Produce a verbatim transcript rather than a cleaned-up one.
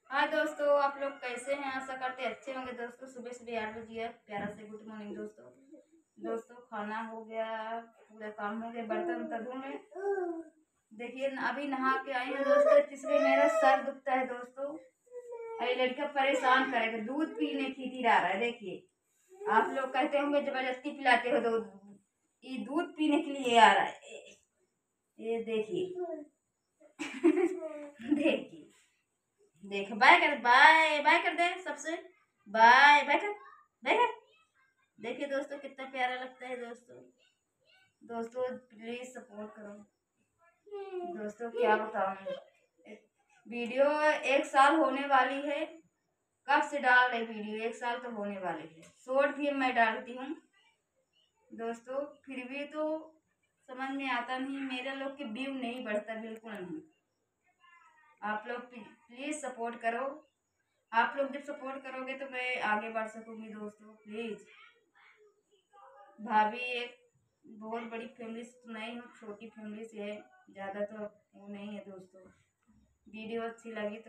हाय दोस्तों, आप लोग कैसे हैं? आशा करते अच्छे होंगे दोस्तों। सुबह सुबह आठ बजे है, प्यारा से गुड मॉर्निंग दोस्तों। दोस्तों खाना हो गया, पूरा काम हो गया, बर्तन तो धुले। देखिए अभी नहा के आई हैं दोस्तों, इसलिए मेरा सर दुखता है दोस्तों। अरे लड़का परेशान करेगा, दूध पीने की रहा है। देखिए आप लोग कहते होंगे जबरदस्ती पिलाते हो दूध, ये दूध पीने के लिए आ रहा है। ये देखिए देखिए देख, बाय कर, बाय बाय कर दे सबसे, बाय बाय कर, बाय कर। देखिए दोस्तों कितना प्यारा लगता है दोस्तों। दोस्तों प्लीज सपोर्ट करो दोस्तों। क्या बताऊं, वीडियो एक साल होने वाली है। कब से डाल रही वीडियो, एक साल तो होने वाली है। शॉर्ट भी मैं डालती हूँ दोस्तों, फिर भी तो समझ में आता नहीं, मेरे लोग के व्यू नहीं बढ़ता बिल्कुल नहीं। आप लोग प्लीज सपोर्ट करो। आप लोग जब सपोर्ट करोगे तो मैं आगे बढ़ सकूंगी दोस्तों। प्लीज भाभी एक बहुत बड़ी फैमिली से नहीं हूँ, छोटी फैमिली से है, ज़्यादा तो वो नहीं है दोस्तों। वीडियो अच्छी लगी तो